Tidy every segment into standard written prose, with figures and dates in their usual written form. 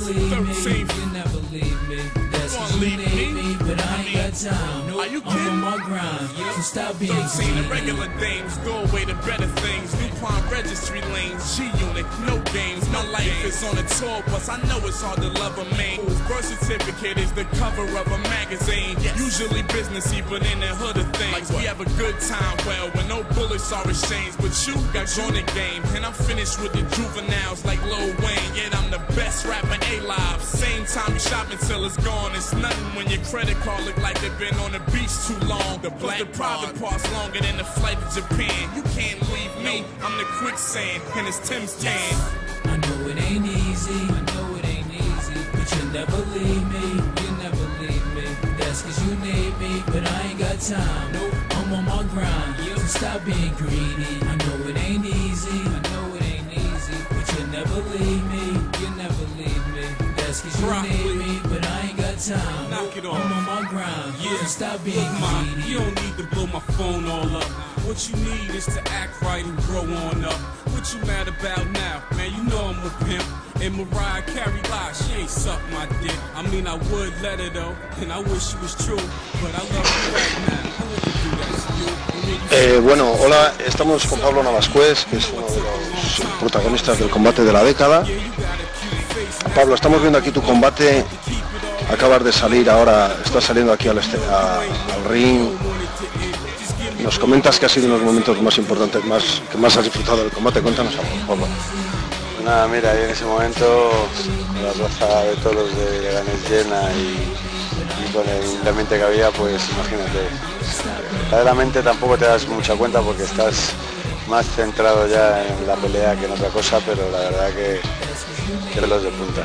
believe me, you never leave me. That's 'cause you need me, but I ain't got time. Are you I'm kidding? on my grind, so stop being 13, the greedy. regular dames, doorway to better things. DuPont registry lanes, G-Unit, no games. My life is on a tour bus, I know it's hard to love a man whose birth certificate is the cover of a magazine. Usually businessy, but in the hood of things. We have a good time, well, when no bullets are exchanged. But you got joined the game, and I'm finished with the juveniles like Lil Wayne. Yet I'm the best rapper alive. Same time you shop until it's gone. It's nothing when your credit card look like they've been on the beach too long. The private part's longer than the flight to Japan. You can't leave me, I'm the quicksand, and it's Tim's tan. I know it ain't easy, I know it ain't easy, but you never leave me, you never leave me. That's 'cause you need me, but I ain't got time. Nope, I'm on my grind, so stop being greedy. I know it ain't easy, I know it ain't easy, but you never leave me, you never leave me. That's 'cause you need me, but I ain't got time. Knock it off. I'm on my grind, so stop being Look, Ma, greedy. you don't need to blow my phone all up. What you need is to act right and grow on up. What you mad about now? Man, you know I'm a pimp. And Mariah Carey lies, she ain't suck my dick. I mean, I would let her though, and I wish it was true. But I love you right now. I wouldn't do that to you. And then you Bueno, hola, estamos con Pablo Navascués, que es uno de los protagonistas del combate de la década. yeah, you got a cute face. Pablo, estamos viendo aquí tu combate, acabas de salir ahora, estás saliendo aquí al ring. Nos comentas que ha sido uno de los momentos más importantes, que más has disfrutado del combate. Cuéntanos algo, Pablo. Nada, mira, yo en ese momento, con la plaza de toros de Leganés llena y con el ambiente que había, pues imagínate. Verdaderamente tampoco te das mucha cuenta porque estás más centrado ya en la pelea que en otra cosa, pero la verdad que pelos de punta.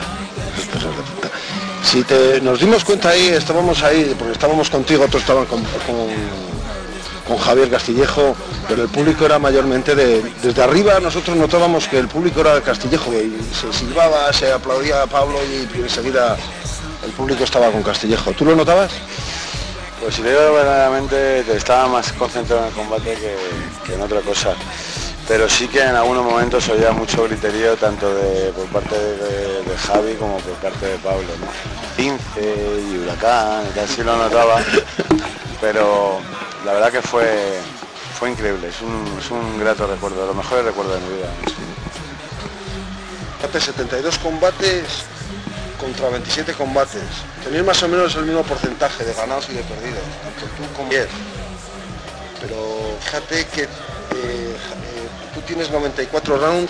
Si nos dimos cuenta ahí, estábamos ahí, porque estábamos contigo, otros estaban con Javier Castillejo, pero el público era mayormente desde arriba. Nosotros notábamos que el público era de Castillejo, y se silbaba, se aplaudía a Pablo y enseguida el público estaba con Castillejo. ¿Tú lo notabas? Pues si te digo verdaderamente, estaba más concentrado en el combate que en otra cosa. Pero sí que en algunos momentos oía mucho griterío, tanto por parte de Javi como por parte de Pablo, ¿no? 15 y Huracán, y tal, sí lo notaba, pero la verdad que fue increíble, es un grato recuerdo, de los mejores recuerdos de mi vida. Hace 72 combates contra 27 combates. Tenéis más o menos el mismo porcentaje de ganados y de perdidos, tanto tú como Javier. Pero fíjate que tú tienes 94 rounds,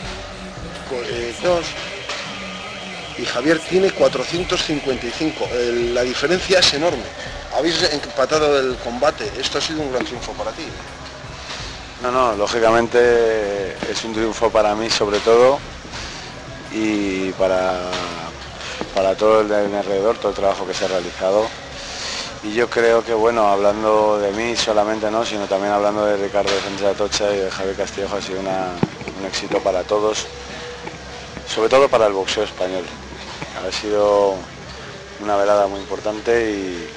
y Javier tiene 455. La diferencia es enorme. Habéis empatado el combate. Esto ha sido un gran triunfo para ti. No, lógicamente es un triunfo para mí sobre todo y para todo el de mi alrededor, todo el trabajo que se ha realizado. Y yo creo que, bueno, hablando de mí solamente no, sino también hablando de Ricardo Sánchez Atocha y de Javier Castillejo, ha sido un éxito para todos, sobre todo para el boxeo español. Ha sido una velada muy importante y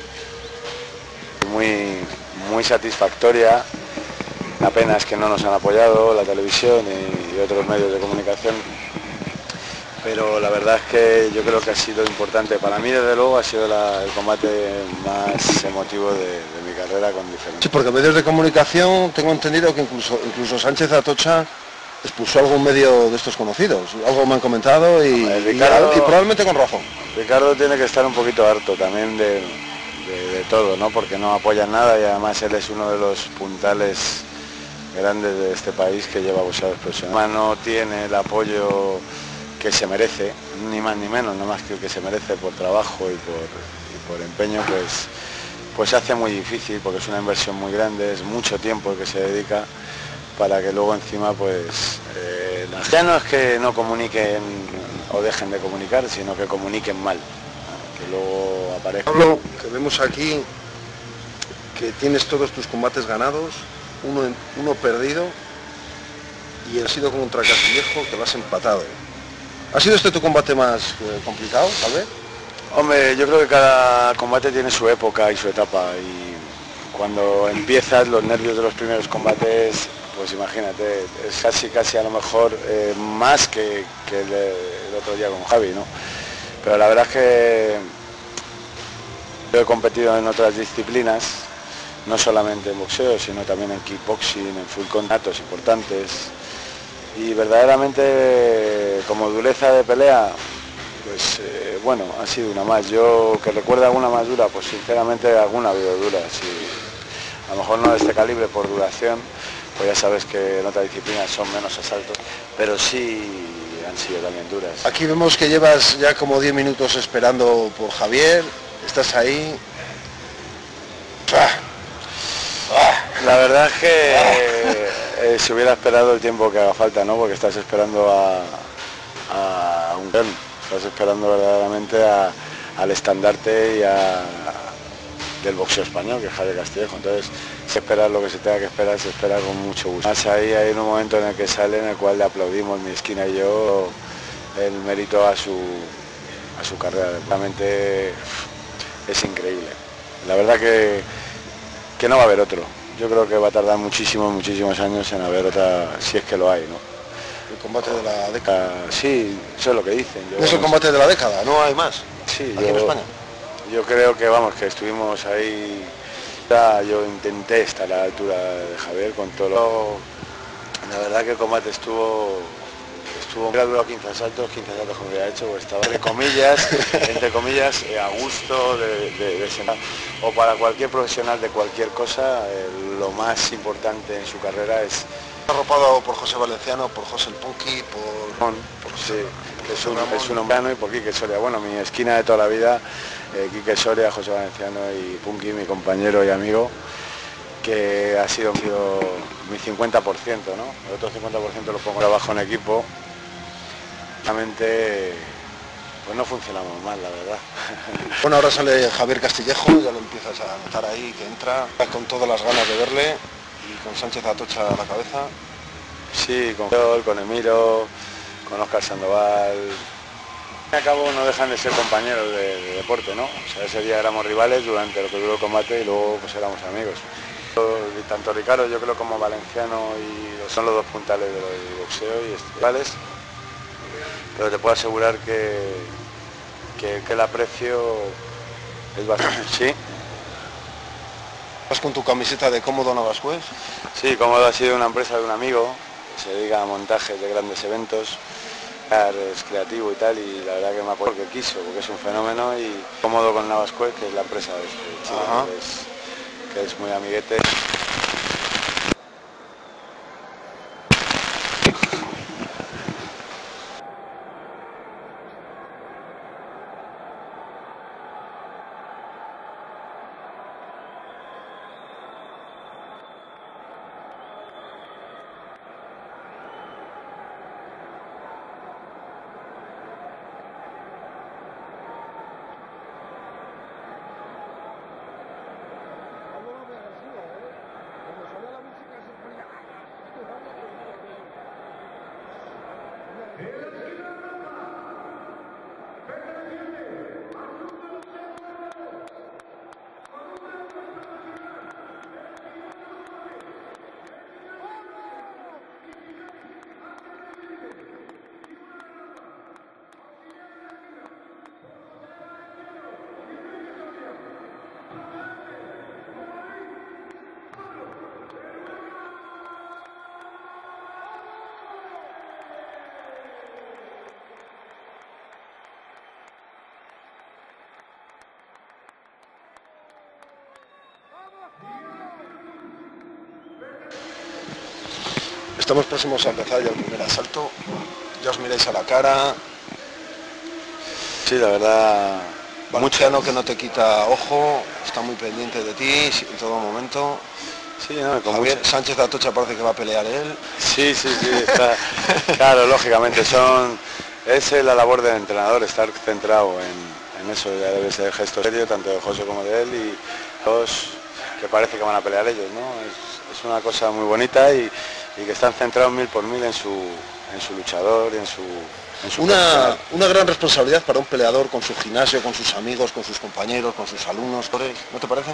muy satisfactoria. La pena es que no nos han apoyado la televisión y otros medios de comunicación, pero la verdad es que yo creo que ha sido importante. Para mí, desde luego, ha sido el combate más emotivo de mi carrera con diferencia. Sí, porque medios de comunicación, tengo entendido que incluso Sánchez Atocha expulsó algún medio de estos conocidos. Algo me han comentado y probablemente con razón. Ricardo tiene que estar un poquito harto también de todo, ¿no? Porque no apoya nada y además él es uno de los puntales grandes de este país que lleva boxeadores profesionales. No tiene el apoyo que se merece, ni más ni menos, no más que el que se merece por trabajo y por empeño, pues se hace muy difícil porque es una inversión muy grande, es mucho tiempo el que se dedica para que luego encima pues ya no es que no comuniquen o dejen de comunicar, sino que comuniquen mal, que luego aparezca. Pablo, que vemos aquí que tienes todos tus combates ganados, uno perdido, y ha sido contra Castillejo, que lo has empatado. ¿Ha sido este tu combate más complicado, tal vez? Hombre, yo creo que cada combate tiene su época y su etapa, y cuando empiezas los nervios de los primeros combates, pues imagínate, es casi a lo mejor más que el otro día con Javi, ¿no? Pero la verdad es que yo he competido en otras disciplinas, no solamente en boxeo, sino también en kickboxing, en full contact, importantes. Y verdaderamente, como dureza de pelea, pues bueno, ha sido una más. Yo que recuerdo alguna más dura, pues sinceramente alguna ha habido dura. Sí. A lo mejor no de este calibre por duración, pues ya sabes que en otras disciplinas son menos asaltos, pero sí han sido también duras. Aquí vemos que llevas ya como 10 minutos esperando por Javier, estás ahí. La verdad es que se hubiera esperado el tiempo que haga falta, ¿no? Porque estás esperando a un gran, estás esperando verdaderamente al estandarte y del boxeo español, que es Javier Castillejo. Entonces, se espera lo que se tenga que esperar, se espera con mucho gusto. Más ahí hay un momento en el que sale, en el cual le aplaudimos mi esquina y yo el mérito a su carrera. Realmente es increíble. La verdad que no va a haber otro. Yo creo que va a tardar muchísimos años en haber otra, si es que lo hay, ¿no? El combate de la década. Sí, eso es lo que dicen. Es el combate de la década, no hay más. Sí, aquí en España. Yo creo que vamos, que estuvimos ahí. Yo intenté estar a la altura de Javier con todo. La verdad que el combate estuvo hubiera durado 15 asaltos como hubiera hecho, pues estaba entre comillas a gusto de sentar. O para cualquier profesional de cualquier cosa, lo más importante en su carrera es Arropado por José Valenciano, por José el Punky, por sí, que es un hombre y por Quique Soria. Bueno, mi esquina de toda la vida, Quique Soria, José Valenciano y Punky, mi compañero y amigo, que ha sido mi 50%, ¿no? El otro 50% lo pongo trabajo en equipo. Realmente pues no funcionamos mal, la verdad. Bueno, ahora sale Javier Castillejo, ya lo empiezas a notar ahí, que entra con todas las ganas de verle, y con Sánchez Atocha a la cabeza. Sí, con Emiro, con Óscar Sandoval. Al cabo no dejan de ser compañeros de deporte, ¿no? O sea, ese día éramos rivales durante lo que duró el combate y luego pues éramos amigos. Tanto Ricardo, yo creo, como Valenciano son los dos puntales del boxeo y rivales. Pero te puedo asegurar que el aprecio es bastante. ¿Sí? ¿Vas con tu camiseta de Cómodo Navascués? Sí, Cómodo ha sido una empresa de un amigo que se dedica a montajes de grandes eventos, es creativo y tal, y la verdad que me apoyó porque quiso, porque es un fenómeno, y Cómodo con Navascués, que es la empresa de este chico, que es muy amiguete. Estamos próximos a empezar ya el primer asalto. Ya os miráis a la cara. Sí, la verdad. Valenciano que no te quita ojo, está muy pendiente de ti en todo momento. Sí, no, Javier Sánchez Atocha parece que va a pelear él. Sí, está, claro, lógicamente es la labor del entrenador, estar centrado en eso, ya debe ser gesto serio, tanto de José como de él, y dos que parece que van a pelear ellos, ¿no? Es una cosa muy bonita y que están centrados 1000 por 1000 en su luchador y en su una gran responsabilidad para un peleador con su gimnasio, con sus amigos, con sus compañeros, con sus alumnos, ¿no te parece?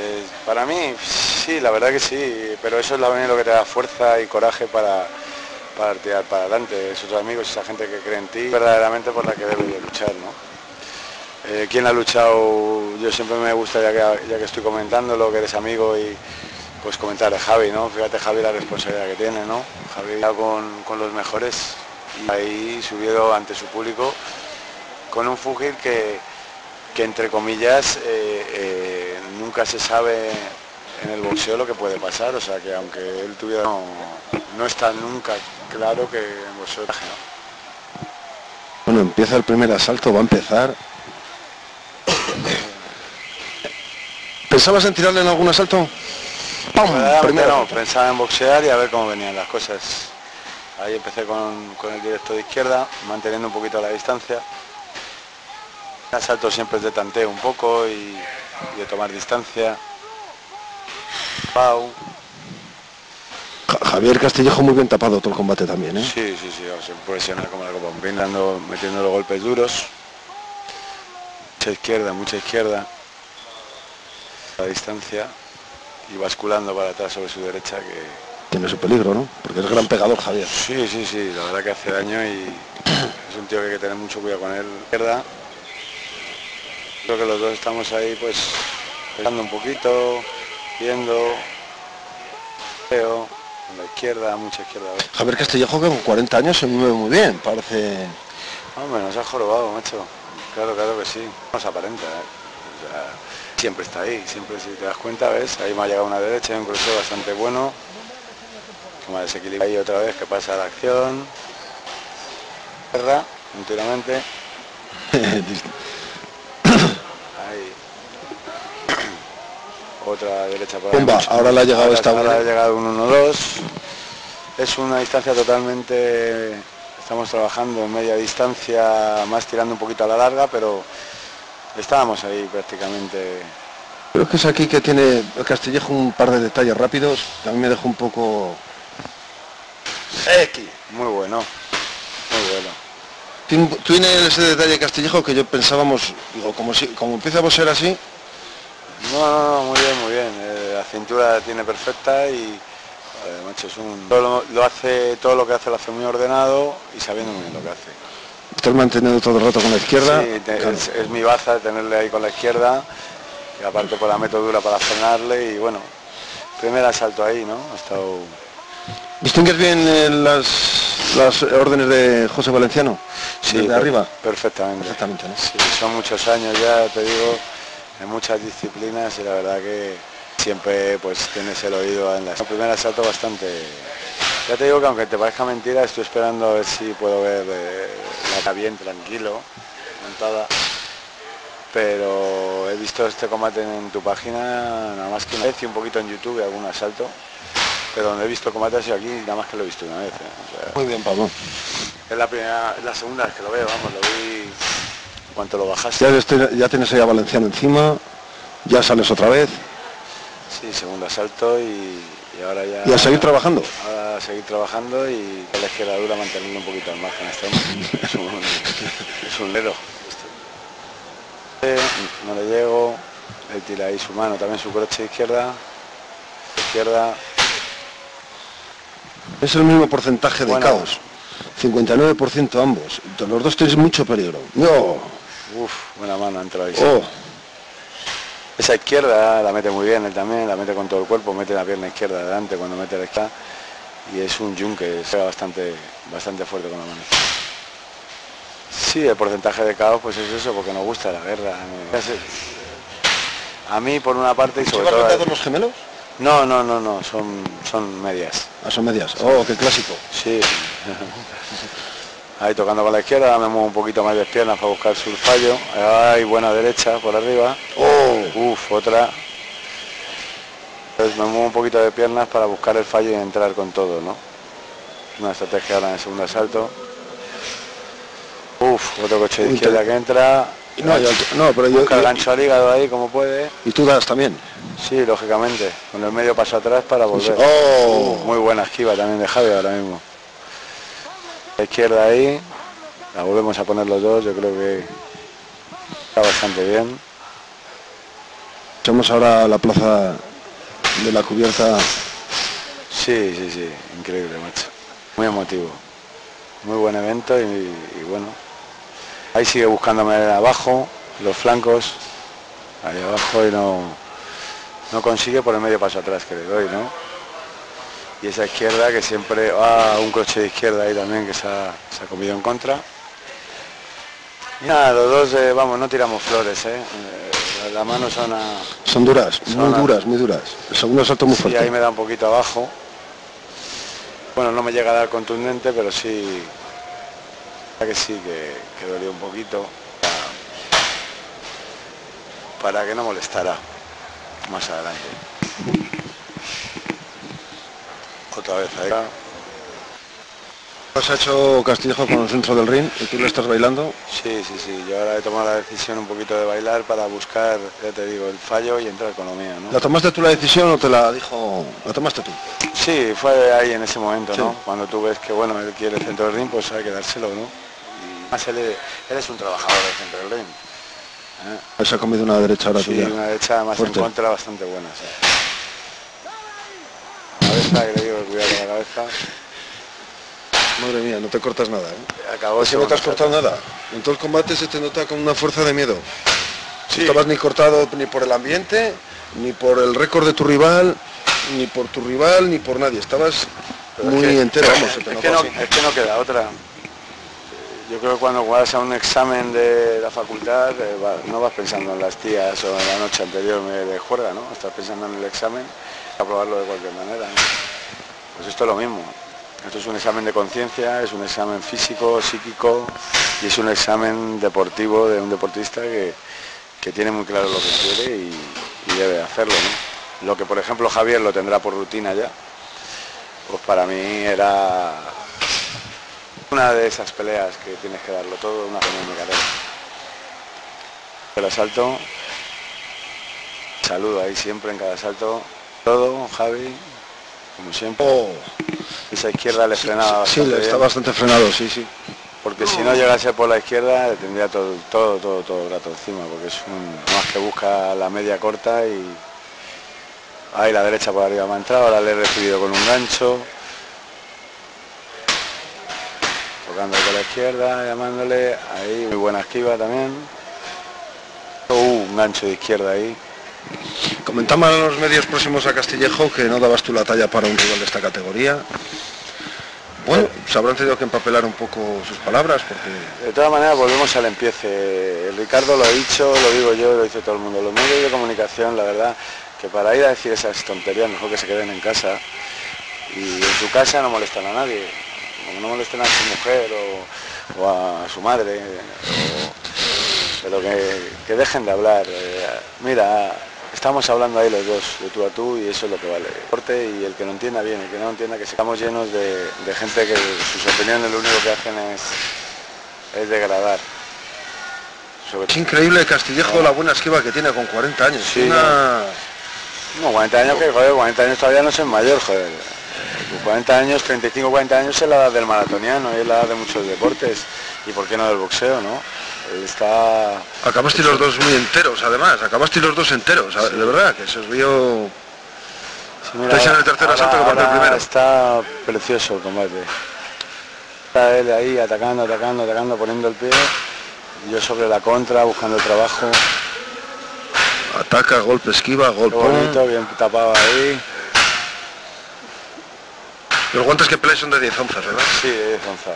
Para mí sí, la verdad que sí, pero eso es lo que te da fuerza y coraje para para tirar para adelante, esos amigos, esa gente que cree en ti, verdaderamente por la que debes de luchar, ¿no? ¿Quién ha luchado? Yo siempre me gusta, ya que estoy comentándolo, que eres amigo, y pues comentar a Javi, ¿no? Fíjate Javi la responsabilidad que tiene, ¿no? Javi está con los mejores y ahí subido ante su público con un fúgil que entre comillas nunca se sabe en el boxeo lo que puede pasar, o sea que aunque él tuviera no está nunca claro que en boxeo, ¿no? Bueno, empieza el primer asalto, va a empezar. ¿Pensabas en tirarle en algún asalto? ¡Pum! Primero no, pensaba en boxear y a ver cómo venían las cosas. Ahí empecé con el directo de izquierda, manteniendo un poquito la distancia. El asalto siempre es de tanteo un poco y de tomar distancia. Pau. Javier Castillejo muy bien tapado todo el combate también, ¿eh? Sí, se presiona como la copa un pin, metiendo los golpes duros. Mucha izquierda. La distancia y basculando para atrás sobre su derecha, que tiene su peligro, ¿no? Porque es gran pegador Javier. Sí, la verdad que hace daño y es un tío que hay que tener mucho cuidado con él. Izquierda. Creo que los dos estamos ahí pues pegando un poquito, viendo, veo, con la izquierda, mucha izquierda. Javier Castillejo que con 40 años se mueve muy bien, parece. Hombre, nos ha jorobado, macho. Claro que sí. Nos aparenta, O sea, siempre está ahí, siempre, si te das cuenta, ves, ahí me ha llegado una derecha y un crucero bastante bueno. Como desequilibra ahí otra vez que pasa la acción. Guerra, enteramente. Ahí. Otra derecha por ahí. Ahora le ha llegado esta. Ahora ha llegado un 1-2. Es una distancia totalmente. Estamos trabajando en media distancia, más tirando un poquito a la larga, pero estábamos ahí prácticamente. Creo que es aquí que tiene el Castillejo un par de detalles rápidos, que a mí me dejó un poco. Muy bueno. Tiene ese detalle Castillejo que yo pensábamos, digo, como empieza a ser así. No, muy bien. La cintura la tiene perfecta y macho, lo hace, todo lo que hace lo hace muy ordenado y sabiendo muy bien lo que hace. Estás manteniendo todo el rato con la izquierda. Sí, claro. es mi baza tenerle ahí con la izquierda y aparte por la meto dura para frenarle y bueno, primer asalto ahí, ¿no? Ha estado. ¿Distingues bien las órdenes de José Valenciano? Sí, desde arriba. Perfectamente, ¿no? Sí, son muchos años ya, te digo, en muchas disciplinas y la verdad que siempre pues tienes el oído en el primer asalto bastante. Ya te digo que aunque te parezca mentira, estoy esperando a ver si puedo ver la cara bien, tranquilo, montada. Pero he visto este combate en tu página nada más que una vez y un poquito en YouTube y algún asalto. Pero donde he visto combate ha sido aquí, nada más que lo he visto una vez. O sea, muy bien, Pablo. Es la segunda vez que lo veo, vamos, lo vi en cuanto lo bajaste. Ya tienes ahí a Valenciano encima, ya sales otra vez. Sí, segundo asalto y ahora ya. Y a seguir trabajando. Ahora a seguir trabajando y con la izquierda dura mantenerlo un poquito al margen. Es un lero. No le llego, él tira ahí su mano, también su croche izquierda. Es el mismo porcentaje de caos. 59% ambos. Los dos tenéis mucho peligro. No. Buena mano ha entrado ahí. Esa izquierda la mete muy bien él también, la mete con todo el cuerpo, mete la pierna izquierda adelante cuando mete la izquierda y es un yunque, se va bastante fuerte con la mano. Sí, el porcentaje de caos pues es eso, porque nos gusta la guerra. A mí por una parte y sobre todo. ¿Llevan los gemelos? No, son medias. Son medias. Oh, qué clásico. Sí. Ahí tocando con la izquierda, me muevo un poquito más de piernas para buscar su fallo. Hay buena derecha por arriba. Otra. Entonces me muevo un poquito de piernas para buscar el fallo y entrar con todo, ¿no? Una estrategia ahora en el segundo asalto. Otro coche de izquierda que entra. Pero busca el gancho al hígado ahí como puede. ¿Y tú das también? Sí, lógicamente. Con el medio paso atrás para volver. Muy buena esquiva también de Javi ahora mismo. La izquierda ahí. La volvemos a poner los dos. Yo creo que está bastante bien. Echamos ahora a la plaza de la cubierta. Sí. Increíble, macho. Muy emotivo, muy buen evento y bueno, ahí sigue buscándome abajo, los flancos, ahí abajo y no consigue por el medio paso atrás que le doy, ¿no? Y esa izquierda que siempre, un crochet de izquierda ahí también que se ha comido en contra. Y nada, los dos, vamos, no tiramos flores, las manos son duras, muy duras. El segundo salto muy fuerte. Y ahí me da un poquito abajo. Bueno, no me llega a dar contundente, pero sí, que dolió un poquito para que no molestara más adelante. Otra vez ahí. ¿Has hecho Castillejo con el centro del ring y tú lo estás bailando? Sí, yo ahora he tomado la decisión un poquito de bailar para buscar, ya te digo, el fallo y entrar con lo mío, ¿no? ¿La tomaste tú la decisión o te la dijo? ¿La tomaste tú? Sí, fue ahí en ese momento, sí. ¿no? Cuando tú ves que, bueno, él quiere el centro del ring, pues hay que dárselo, ¿no? Y más él es un trabajador del centro del ring. Se ha comido una derecha ahora tuya. Sí, una derecha más fuerte. En contra bastante buena, sí. Cabeza, que le digo, cuidado con la cabeza. Madre mía, no te cortas nada, ¿eh? Acabó. Si no te has cortado nada. En todo el combate se te nota con una fuerza de miedo. Sí. No estabas ni cortado ni por el ambiente, ni por el récord de tu rival, ni por tu rival, ni por nadie. Estabas muy entero, vamos. Es que no queda otra. Yo creo que cuando vas a un examen de la facultad, no vas pensando en las tías o en la noche anterior de juerga, ¿no? Estás pensando en el examen, a probarlo de cualquier manera, ¿no? Pues esto es lo mismo. Esto es un examen de conciencia, es un examen físico, psíquico y es un examen deportivo de un deportista que tiene muy claro lo que quiere y debe hacerlo, ¿no? Lo que por ejemplo Javier lo tendrá por rutina ya, pues para mí era una de esas peleas que tienes que darlo todo, una pelea en mi carrera. El asalto, saludo ahí siempre en cada asalto, todo, Javi, como siempre. Esa izquierda le frenaba bastante. Sí, está bastante frenado, sí. Porque si no llegase por la izquierda le tendría todo el rato encima, porque es más que busca la media corta y ahí la derecha por arriba me ha entrado, ahora le he recibido con un gancho. Tocando con la izquierda, llamándole, ahí muy buena esquiva también. Un gancho de izquierda ahí. Comentaban en los medios próximos a Castillejo que no dabas tú la talla para un rival de esta categoría. Bueno, se habrán tenido que empapelar un poco sus palabras porque... De todas maneras volvemos al empiece. El Ricardo lo ha dicho, lo digo yo, lo dice todo el mundo. Los medios de comunicación, la verdad, que para ir a decir esas tonterías mejor que se queden en casa. Y en su casa no molestan a nadie. Como no molesten a su mujer o a su madre. Pero que dejen de hablar. Mira, estamos hablando ahí los dos, de tú a tú, y eso es lo que vale. Y el que no entienda bien, el que no entienda que estamos llenos de gente que sus opiniones lo único que hacen es degradar. Es increíble Castillejo la buena esquiva que tiene con 40 años. Sí, no, 40 años que, joder, 40 años todavía no soy mayor, joder. 40 años, 35, 40 años es la edad del maratoniano, es la edad de muchos deportes. Y por qué no del boxeo, ¿no? Acabaste los dos muy enteros, además, sí. De verdad, que se os vio... Sí, mira, estáis en el tercer asalto que parte el primero. Está precioso el combate. Está él ahí atacando, poniendo el pie, y yo sobre la contra, buscando el trabajo. Ataca, golpe, esquiva, golpe. Qué bonito, bien tapado ahí. Los guantes que peleáis son de 10 onzas, ¿verdad? Sí, de 10 onzas.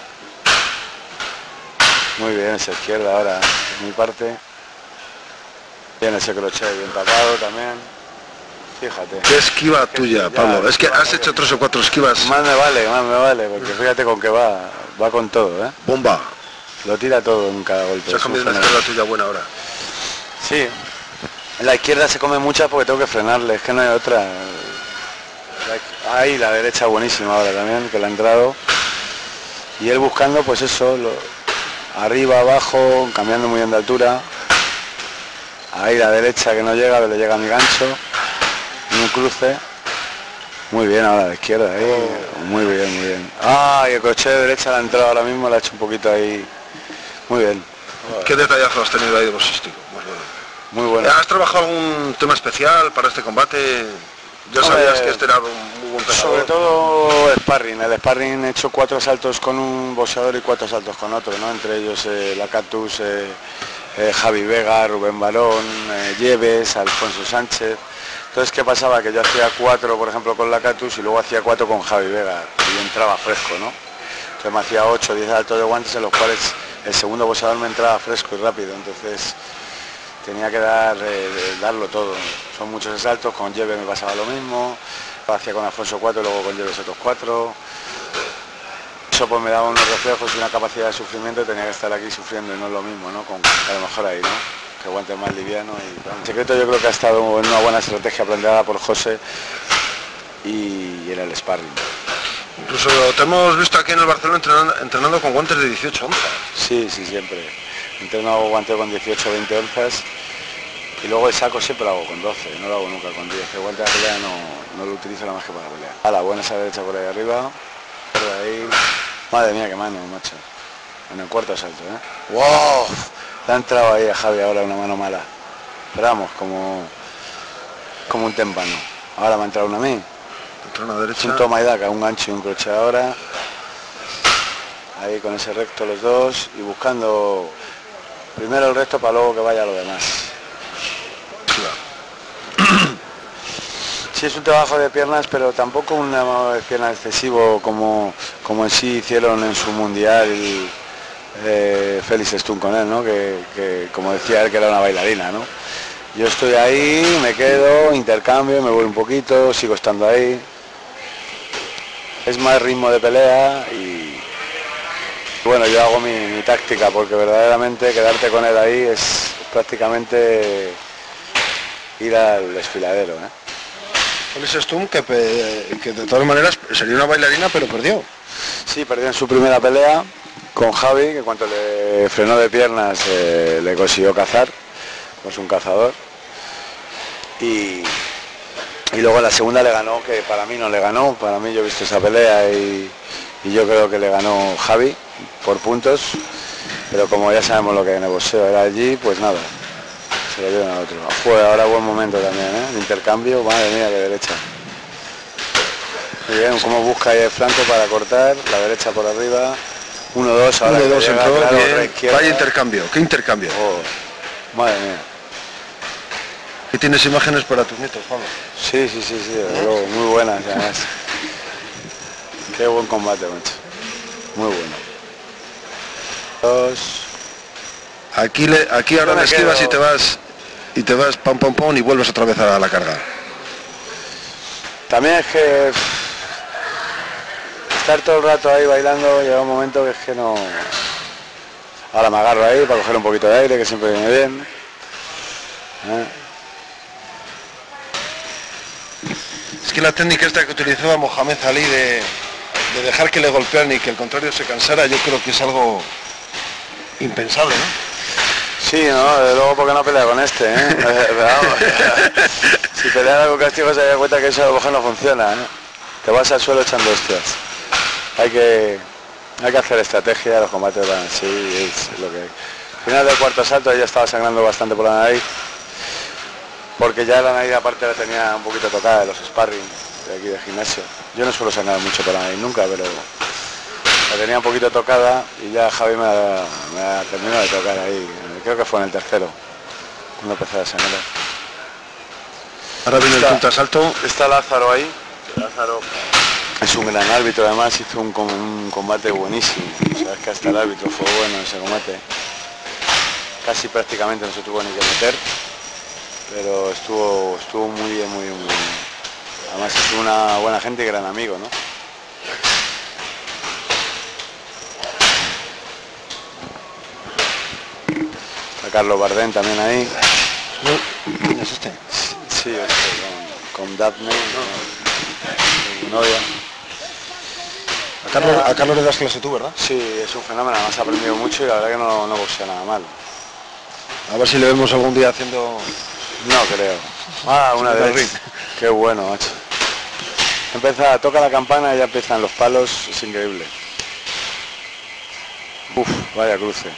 Muy bien esa izquierda ahora, en mi parte. Bien ese crochet, bien tapado también. Fíjate. Qué esquiva tuya, Pablo. Es que has hecho 3 o 4 esquivas. Más me vale, porque fíjate con que va con todo, ¿eh? Bomba. Lo tira todo en cada golpe. Se ha comido una izquierda tuya buena ahora. Sí. En la izquierda se come mucha porque tengo que frenarle, es que no hay otra. Ahí la derecha buenísima ahora también, que le ha entrado. Y él buscando pues eso, arriba, abajo, cambiando muy bien de altura. Ahí la derecha que no llega, le llega a mi gancho. Un cruce. Muy bien ahora la izquierda, ahí. Muy bien. Y el crochet de derecha le ha entrado ahora mismo, le ha hecho un poquito ahí. Muy bien. ¿Qué detallazo has tenido ahí de boxístico? Muy bueno. ¿Has trabajado algún tema especial para este combate? ¿Ya sabías que este era un muy buen pegador. Sobre todo sparring. El sparring he hecho 4 saltos con un boxeador y 4 saltos con otro, ¿no? Entre ellos Lacatus, Javi Vega, Rubén Barón, Lleves, Alfonso Sánchez. Entonces, ¿qué pasaba? Que yo hacía 4, por ejemplo, con Lacatus y luego hacía 4 con Javi Vega y entraba fresco, ¿no? Entonces me hacía 8 o 10 saltos de guantes en los cuales el segundo boxeador me entraba fresco y rápido. Entonces tenía que darlo todo. Son muchos saltos, con Lleves me pasaba lo mismo, hacía con Alfonso 4 y luego con Lleves otros 4. Eso pues me daba unos reflejos y una capacidad de sufrimiento, tenía que estar aquí sufriendo y no es lo mismo, ¿no? Con a lo mejor ahí, ¿no? Que guante más liviano. Y el secreto yo creo que ha estado en una buena estrategia planteada por José y en el sparring. Incluso te hemos visto aquí en el Barcelona entrenando con guantes de 18 onzas. Sí, siempre. Entreno guanteo con 18 o 20 onzas y luego el saco siempre lo hago con 12, no lo hago nunca con 10. El guante de pelea no lo utilizo nada más que para pelear. A la buena esa derecha por ahí arriba, por ahí. Madre mía, qué mano, macho. En el cuarto asalto, ¿eh? ¡Wow! Le ha entrado ahí a Javi ahora una mano mala. Pero vamos, como un témpano. Ahora me ha entrado una a mí. Entra una derecha. Un toma y daca, un gancho y un crochet ahora. Ahí con ese recto los dos y buscando primero el recto para luego que vaya lo demás. Sí, es un trabajo de piernas, pero tampoco un trabajo de piernas excesivo como en sí hicieron en su mundial Félix Stun con él, ¿no? Que como decía él que era una bailarina, ¿no? Yo estoy ahí, me quedo, intercambio, me voy un poquito, sigo estando ahí. Es más ritmo de pelea y bueno, yo hago mi táctica porque verdaderamente quedarte con él ahí es prácticamente ir al desfiladero, ¿eh? Félix Stun que de todas maneras sería una bailarina pero perdió. Sí, perdió en su primera pelea con Javi, que cuando le frenó de piernas le consiguió cazar, pues un cazador. Y luego en la segunda le ganó, que para mí no le ganó, para mí yo he visto esa pelea y yo creo que le ganó Javi por puntos, pero como ya sabemos lo que en el boxeo era allí, pues nada, se lo dieron a otro. Fue ahora buen momento también, ¿eh? El intercambio, madre mía, que derecha. Muy bien, cómo busca ahí el flanco para cortar, la derecha por arriba, 1-2, ahora 1-2 entró, claro, bien. Vaya intercambio, ¿qué intercambio? Oh, madre mía. ¿Y tienes imágenes para tus nietos, Pablo? Sí, luego, muy buenas además. Qué buen combate, macho. Muy bueno. Dos. Aquí ahora me esquivas y te vas pam pam pam y vuelves otra vez a la carga. También es que estar todo el rato ahí bailando llega un momento que es que no. Ahora me agarro ahí para coger un poquito de aire, que siempre viene bien. Es que la técnica esta que utilizaba Mohamed Ali de dejar que le golpearan y que el contrario se cansara, yo creo que es algo impensable, ¿no? Sí, no, de luego porque no pelea con este, ¿eh? Si peleara con castigo se daría cuenta que eso a lo mejor no funciona, ¿eh? Te vas al suelo echando hostias. Hay que hacer estrategia, los combates van así, es lo que hay. Al final del cuarto asalto ya estaba sangrando bastante por la nariz, porque ya la nariz aparte la tenía un poquito tocada de los sparring de aquí de gimnasio. Yo no suelo sangrar mucho por la nariz nunca, pero la tenía un poquito tocada y ya Javi me ha terminado de tocar ahí. Creo que fue en el tercero, cuando empecé a sangrar. Ahora viene el quinto asalto. Está Lázaro ahí. Lázaro es un gran árbitro, además hizo un combate buenísimo. Sabes que hasta el árbitro fue bueno en ese combate. Casi prácticamente no se tuvo ni que meter, pero estuvo muy bien, muy bien. Además es una buena gente y gran amigo, ¿no? Está Carlos Bardén también ahí. ¿Quién es este? Sí, con Daphne, con novia. A Carlos le das clase tú, ¿verdad? Sí, es un fenómeno, además ha aprendido mucho y la verdad que no boxea nada mal. A ver si le vemos algún día haciendo... No creo. Una vez. Qué bueno, macho. Toca la campana y ya empiezan los palos, es increíble. Uf, vaya cruce.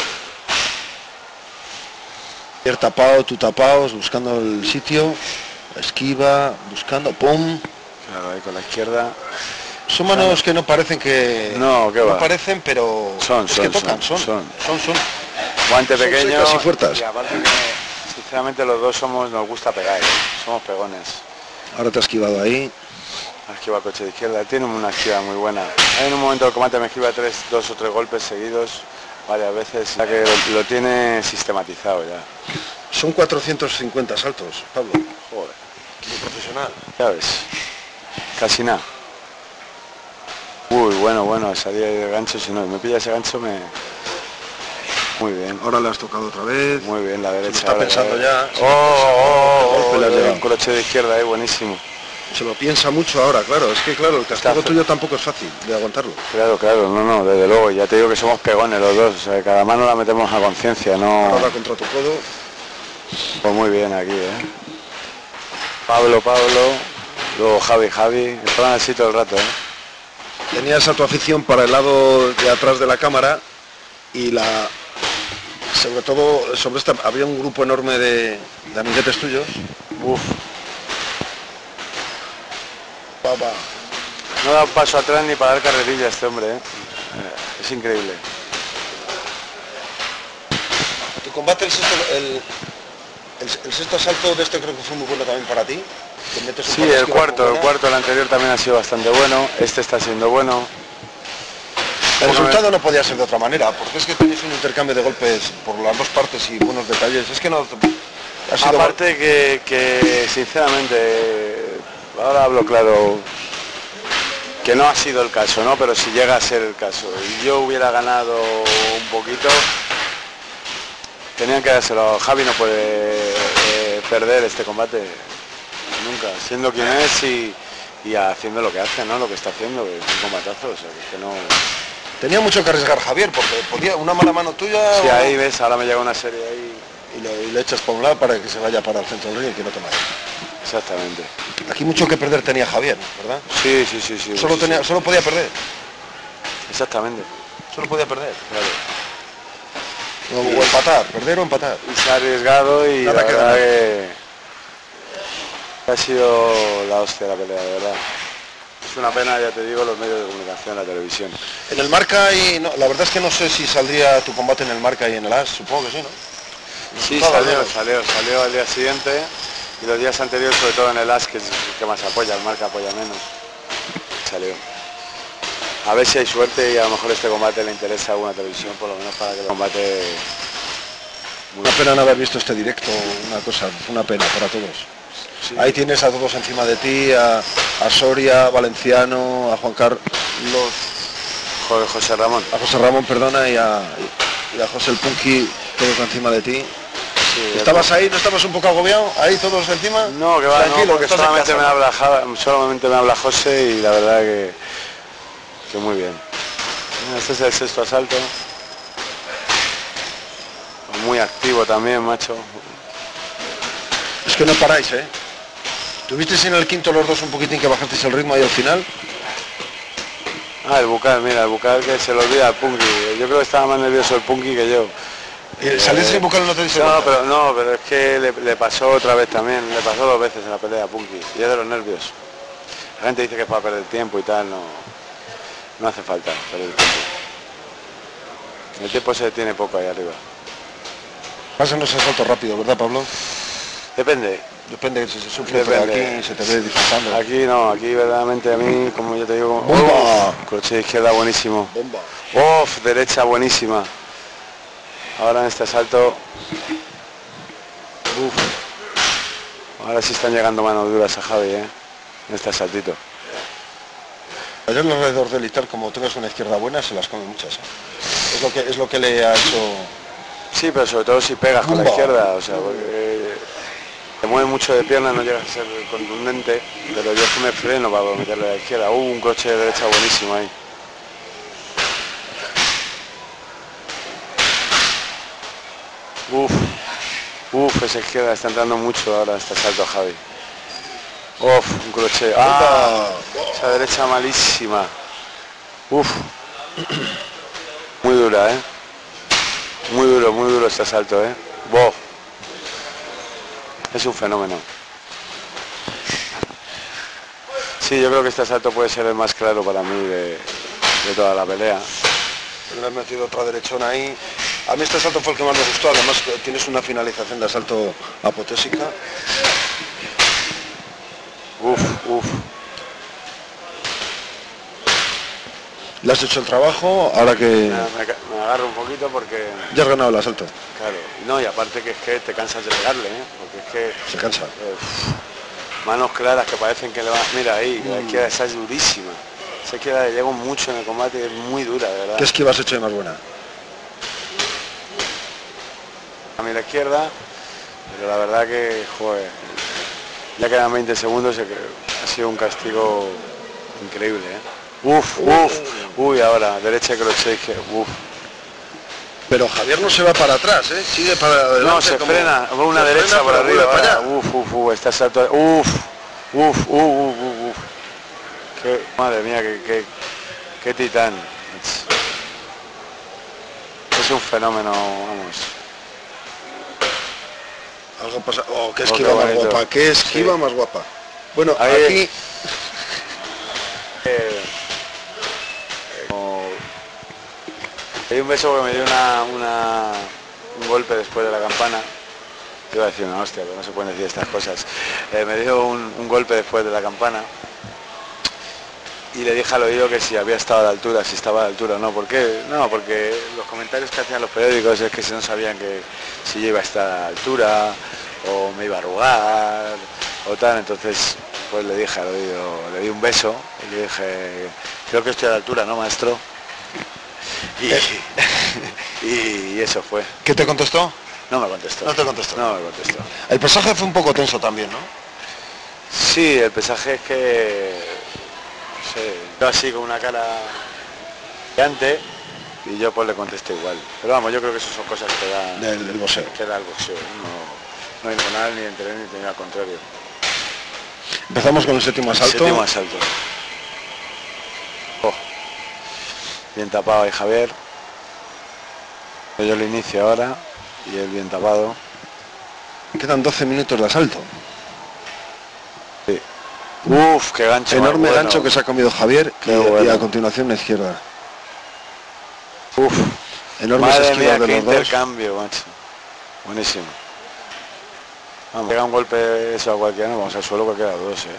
Tú tapados, buscando el sitio. Esquiva, buscando, pum. Claro, ahí con la izquierda. Son manos que no parecen que... No, que va. No parecen, pero... Son. Que tocan, son. Guante Son pequeño. secas y fuertes. Y aparte que, sinceramente, los dos nos gusta pegar, ¿eh? Somos pegones. Ahora te ha esquivado ahí. Ha esquivado el coche de izquierda. Tiene una esquiva muy buena. En un momento del combate me esquiva 2 o 3 golpes seguidos, varias veces. Ya que lo tiene sistematizado ya. Son 450 saltos, Pablo. Joder. Muy profesional. Ya ves. Casi nada. Uy, bueno, salía de gancho. Si no me pilla ese gancho me... Muy bien. Ahora le has tocado otra vez. Muy bien, la derecha. Está pensando ya. Oh, le has llegado. un croche de izquierda, buenísimo. Se lo piensa mucho ahora, claro. Es que claro, el castigo tuyo tampoco es fácil de aguantarlo. Claro, no, desde luego. Ya te digo que somos pegones los dos. O sea, cada mano la metemos a conciencia, no... Ahora contra tu codo. Pues muy bien aquí, ¿eh? Pablo, luego Javi. Estaban así todo el rato, ¿eh? Tenías a tu afición para el lado de atrás de la cámara y sobre todo sobre esta había un grupo enorme de amiguetes tuyos. Uf. Papá. No da un paso atrás ni para dar carrerilla este hombre, ¿eh? Es increíble. Tu combate, el sexto asalto de este creo que fue muy bueno también para ti. Sí, el cuarto, el anterior también ha sido bastante bueno. Este está siendo bueno. El resultado no podía ser de otra manera, porque es que tenéis un intercambio de golpes por las dos partes y buenos detalles. Es que no ha sido... Aparte que sinceramente, ahora hablo claro, que no ha sido el caso, ¿no? Pero si llega a ser el caso y yo hubiera ganado un poquito, tenían que dárselo. Javi no puede perder este combate nunca, siendo quien es y haciendo lo que hace, ¿no? Lo que está haciendo, es un combatazo, o sea, que no... Tenía mucho que arriesgar Javier, porque podía una mala mano tuya... Sí, ahí ves, ahora me llega una serie ahí... Y le echas por un lado para que se vaya para el centro del ring y que no te mate. Exactamente. Aquí mucho que perder tenía Javier, ¿verdad? Sí. Solo podía perder. Exactamente. Solo podía perder. Claro. O empatar, perder o empatar. Y se ha arriesgado y Nada la que verdad ganar. que ha sido la hostia la pelea, de verdad. Es una pena, ya te digo, los medios de comunicación, la televisión. En el Marca y no, la verdad es que no sé si saldría tu combate en el Marca y en el AS, supongo que sí, ¿no? Sí, salió al día siguiente y los días anteriores, sobre todo en el AS, que es el que más apoya, el Marca apoya menos. Salió. A ver si hay suerte y a lo mejor este combate le interesa a alguna televisión, por lo menos para que el combate... Una pena no haber visto este directo, una pena para todos. Sí. Ahí tienes a todos encima de ti, a Soria, Valenciano, a Juan Carlos... José Ramón. A José Ramón, perdona, y a José el Punky, todos encima de ti. Sí, ¿estabas ahí? ¿No estabas un poco agobiado? ¿Ahí todos encima? No, que va, tranquilo, no, porque solamente me habla José y la verdad que muy bien. Este es el sexto asalto. Muy activo también, macho. Es que no paráis, ¿eh? ¿Tuvisteis en el quinto los dos un poquitín que bajasteis el ritmo ahí al final? Ah, el Bucal, mira, el Bucal que se lo olvida al Punky. Yo creo que estaba más nervioso el Punky que yo. ¿Saliste en Bucal no te dice? No, pero es que le pasó otra vez también, le pasó 2 veces en la pelea a Punky. Y es de los nervios. La gente dice que es para perder tiempo y tal, no hace falta perder el tiempo. El tiempo se detiene poco ahí arriba. Pasan los asaltos rápido, ¿verdad, Pablo? Depende si se sufre, pero aquí se te ve disfrutando. Aquí no, aquí verdaderamente a mí, como yo te digo, ¡bomba! Coche de izquierda buenísimo. ¡Bomba! ¡Uf! Derecha buenísima. Ahora en este asalto. ¡Uf! Ahora sí están llegando manos duras a Javi, en este asaltito. Ayer alrededor del Itar, como tengas una izquierda buena, se las come muchas. Es lo que le ha hecho. Sí, pero sobre todo si pegas con la izquierda, o sea, porque te mueve mucho de pierna, no llegas a ser contundente, pero yo es que me freno para meterle a la izquierda. Un coche de derecha buenísimo ahí. Esa izquierda está entrando mucho ahora este asalto a Javi. Un crochet. Esa derecha malísima. Muy dura, muy duro este asalto, Es un fenómeno. Sí, yo creo que este asalto puede ser el más claro para mí de toda la pelea. Le has metido otra derechona ahí. A mí este asalto fue el que más me gustó, además tienes una finalización de asalto apoteósica. Uf. Le has hecho el trabajo, ahora que Me agarro un poquito porque... ya has ganado el asalto. Claro, no, y aparte que es que te cansas de pegarle, ¿eh? Porque es que... Se cansa. Manos claras que parecen que le van... Mira ahí, la izquierda esa es durísima. Esa izquierda le llego mucho en el combate, es muy dura, de verdad. ¿Qué esquiva has hecho de más buena? A mí la izquierda, pero la verdad que, joder, ya quedan 20 segundos, ha sido un castigo increíble, ¿eh? Uy, ahora, derecha crochet, Pero Javier no se va para atrás, ¿eh? Sigue para adelante. No, se frena, va una derecha por arriba, para allá. Está salto, qué, madre mía, qué titán. Es un fenómeno, vamos. Algo pasa. Oh, qué esquiva más guapa, qué esquiva más guapa. Bueno, ahí, aquí... Hay un beso que me dio un golpe después de la campana. Te iba a decir una hostia, pero no se pueden decir estas cosas. Me dio un golpe después de la campana y le dije al oído que si había estado a la altura, si estaba a la altura o no. ¿Por qué? No, porque los comentarios que hacían los periódicos es que no sabían que si yo iba a estar a la altura o me iba a arrugar o tal. Entonces pues le dije al oído, le di un beso y le dije, creo que estoy a la altura, ¿no, maestro? Y eso fue. ¿Qué te contestó? No me contestó. No te contestó. No me contestó. El pesaje fue un poco tenso también, ¿no? Sí, el pesaje es que... No sé, yo así con una cara gigante y yo pues le contesté igual. Pero vamos, yo creo que eso son cosas que da... Del boxeo. Que da el boxeo. No hay nada ni de interés ni al contrario. Empezamos con el séptimo asalto. Séptimo asalto. Bien tapado ahí Javier. Yo lo inicio ahora y él bien tapado. Quedan 12 minutos de asalto. Sí. Qué gancho. Enorme bueno. gancho que se ha comido Javier y a continuación la izquierda. Enormes esquivas de qué los dos. intercambio, macho. Buenísimo. Vamos, pega un golpe eso a cualquiera, no vamos al suelo cualquiera de los dos,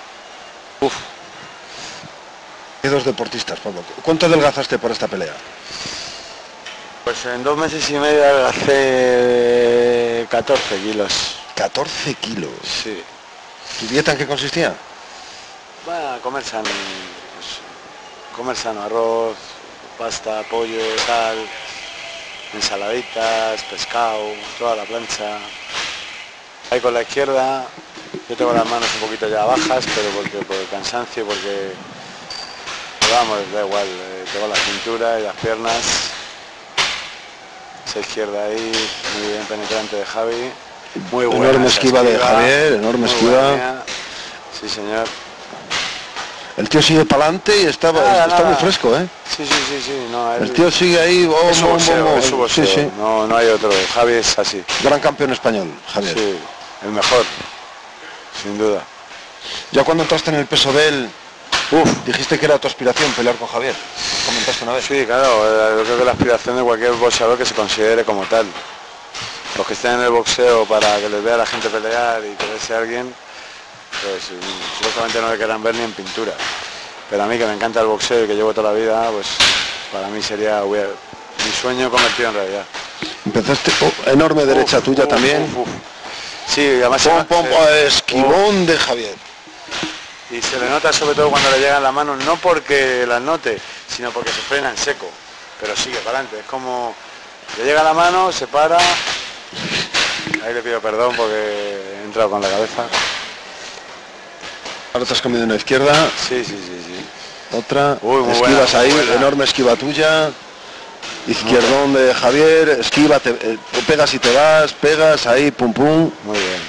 Hay dos deportistas, Pablo. ¿Cuánto adelgazaste por esta pelea? Pues en 2 meses y medio adelgacé 14 kilos. 14 kilos. Sí. ¿Tu dieta en qué consistía? Va a comer sano. Comer sano, arroz, pasta, pollo, sal, ensaladitas, pescado, toda la plancha. Ahí con la izquierda, yo tengo las manos un poquito ya bajas, pero por el cansancio, porque vamos, da igual, tengo la cintura y las piernas. Esa izquierda ahí, muy bien penetrante de Javi. Muy buena. Enorme esquiva de Javier, enorme esquiva. Sí, señor. El tío sigue para adelante y está muy fresco, ¿eh? Sí. No, el tío sigue ahí. Es su boxeo. Sí. No hay otro. Javi es así. Gran campeón español, Javier. Sí, el mejor, sin duda. Ya cuando entraste en el peso de él, dijiste que era tu aspiración pelear con Javier. ¿Comentaste una vez? Sí, claro. Yo creo que la aspiración de cualquier boxeador que se considere como tal. Los que estén en el boxeo para que les vea a la gente pelear y que verse a alguien, pues supuestamente no le quieran ver ni en pintura. Pero a mí que me encanta el boxeo y que llevo toda la vida, pues para mí sería mi sueño convertido en realidad. Empezaste, enorme derecha tuya también. Sí, además esquivón de Javier. Y se le nota sobre todo cuando le llegan las manos, no porque las note, sino porque se frena en seco, pero sigue para adelante. Es como le llega la mano, se para. Ahí le pido perdón porque he entrado con la cabeza. Ahora te has comido una izquierda. Sí. Otra. buena, Esquivas ahí, buena. Enorme esquiva tuya. Izquierdón de Javier, esquiva, te pegas y te vas, pegas ahí, pum. Muy bien.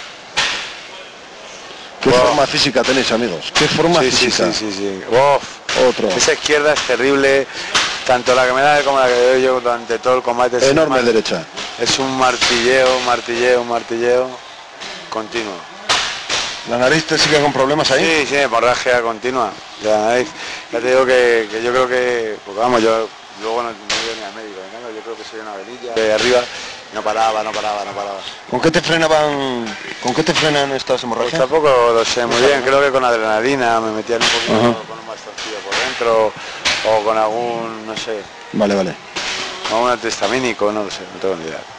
¿Qué forma física tenéis, amigos? ¿Qué forma física? Sí. Otro. Esa izquierda es terrible, tanto la que me da como la que doy yo durante todo el combate. Enorme derecha. Es un martilleo continuo. ¿La nariz te sigue con problemas ahí? Sí, sí, hemorragia continua de la nariz. Ya te digo que yo creo que, porque vamos, yo luego no he ido ni al médico, ¿no? Yo creo que soy una velilla de arriba, no paraba. ¿Con qué te frenan estas Pues hemorragias? tampoco lo sé muy bien, creo que con adrenalina me metían un poquito con un bastoncillo por dentro, o con algún, no sé, Vale. algún antihistamínico, no lo sé, no tengo ni idea.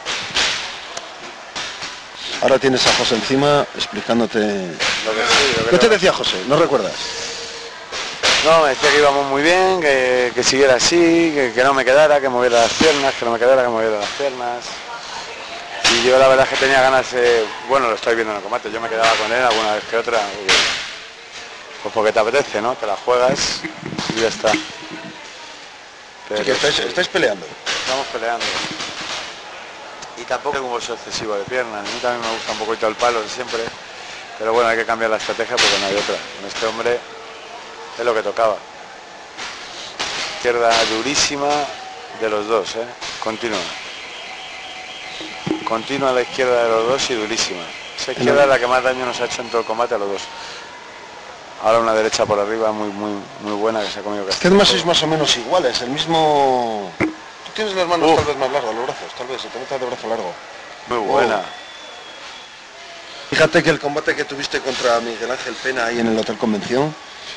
Ahora tienes a José encima explicándote... ¿Qué te decía José? ¿No recuerdas? No, me decía que íbamos muy bien, que siguiera así, que no me quedara, que moviera las piernas, que no me quedara, que moviera las piernas. Y yo la verdad es que tenía ganas de... Bueno, lo estáis viendo en el combate, yo me quedaba con él alguna vez que otra. Pues porque te apetece, ¿no? Te la juegas y ya está. Pero Sí, que estáis peleando. estamos peleando. Y tampoco es un uso excesivo de piernas. A mí también me gusta un poquito el palo siempre. Pero bueno, hay que cambiar la estrategia porque no hay otra. Con este hombre es lo que tocaba. Izquierda durísima de los dos, continua. Continua a la izquierda de los dos y durísima. Esa izquierda es la que más daño nos ha hecho en todo el combate a los dos. Ahora una derecha por arriba muy buena que se ha comido casi. Que además sois más o menos iguales, el mismo... Tú tienes las manos tal vez más largas, los brazos, tal vez, se te nota de brazo largo. Muy buena. Fíjate que el combate que tuviste contra Miguel Ángel Pena ahí en el Hotel Convención,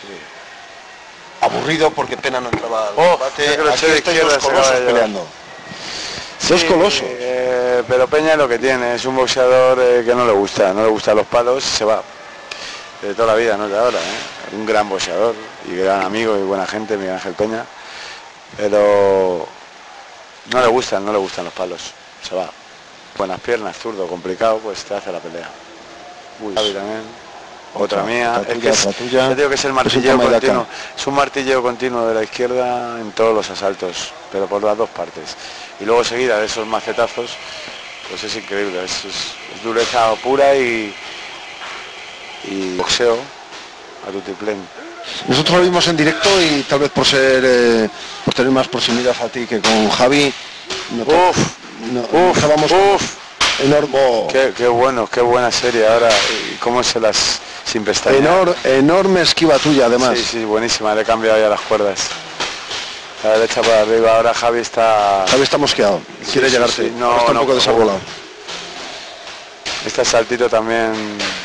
aburrido porque Pena no entraba al combate, aquí estáis dos colosos peleando. Dos colosos. Pero Peña es lo que tiene, es un boxeador que no le gustan los palos, se va. De toda la vida, no de ahora, un gran boxeador y gran amigo y buena gente, Miguel Ángel Peña, pero no le gustan los palos, se va. Buenas piernas, zurdo, complicado, pues te hace la pelea. Uy, Javi también, otra mía, tuya. Yo digo que es el martilleo continuo, es un martilleo continuo de la izquierda en todos los asaltos, pero por las dos partes. Y luego seguida de esos macetazos, pues es increíble, es dureza pura y boxeo a tutiplén. Nosotros lo vimos en directo y tal vez por tener más proximidad a ti que con Javi, estábamos enorme. Qué buena serie ahora, y cómo se las sin pestañear. Enorme esquiva tuya además. Sí, buenísima, le he cambiado ya las cuerdas. La derecha para arriba, ahora Javi está mosqueado, quiere llegarte, no, está un poco desarbolado. Este saltito también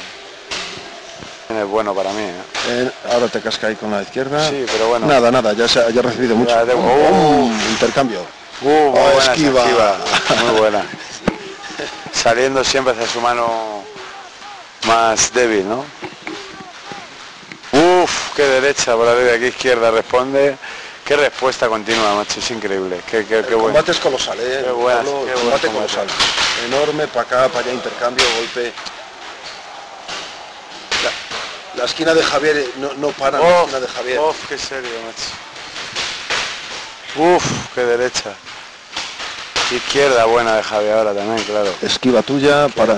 es bueno para mí. Ahora te casca ahí con la izquierda. Sí, pero bueno. Nada, ya ha recibido mucho. Intercambio. Esquiva. Muy buena. Saliendo siempre hacia su mano más débil, ¿no? Qué derecha por arriba, aquí izquierda responde. Qué respuesta continua, macho, es increíble. Qué bueno. Combate es colosal, Qué bueno, combate colosal. Enorme, para acá, para allá, intercambio, golpe. La esquina de Javier no para, la esquina de Javier. Qué serio, macho. Qué derecha. Izquierda buena de Javier ahora también, claro. Esquiva tuya, para...